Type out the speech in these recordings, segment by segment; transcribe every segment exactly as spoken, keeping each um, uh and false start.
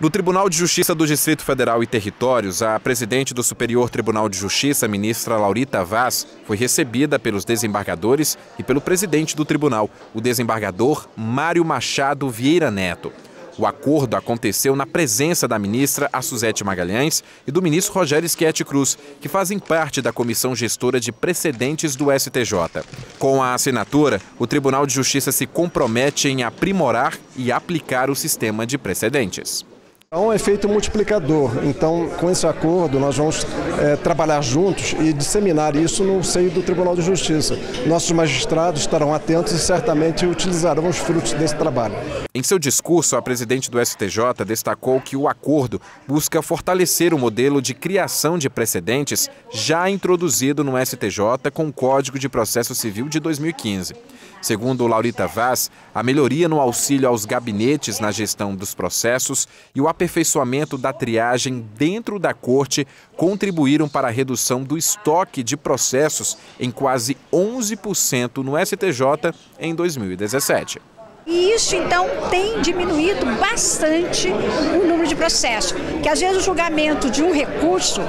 No Tribunal de Justiça do Distrito Federal e Territórios, a presidente do Superior Tribunal de Justiça, ministra Laurita Vaz, foi recebida pelos desembargadores e pelo presidente do tribunal, o desembargador Mário Machado Vieira Neto. O acordo aconteceu na presença da ministra Suzete Magalhães e do ministro Rogério Schetti Cruz, que fazem parte da Comissão Gestora de Precedentes do S T J. Com a assinatura, o Tribunal de Justiça se compromete em aprimorar e aplicar o sistema de precedentes. Há um efeito multiplicador, então com esse acordo nós vamos é, trabalhar juntos e disseminar isso no seio do Tribunal de Justiça. Nossos magistrados estarão atentos e certamente utilizarão os frutos desse trabalho. Em seu discurso, a presidente do S T J destacou que o acordo busca fortalecer o modelo de criação de precedentes já introduzido no S T J com o Código de Processo Civil de dois mil e quinze. Segundo Laurita Vaz, a melhoria no auxílio aos gabinetes na gestão dos processos e o aperfeiçoamento da triagem dentro da corte contribuíram para a redução do estoque de processos em quase onze por cento no S T J em dois mil e dezessete. E isso, então, tem diminuído bastante o número de processos, que às vezes o julgamento de um recurso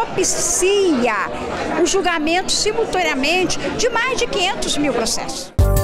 propicia o julgamento simultaneamente de mais de quinhentos mil processos.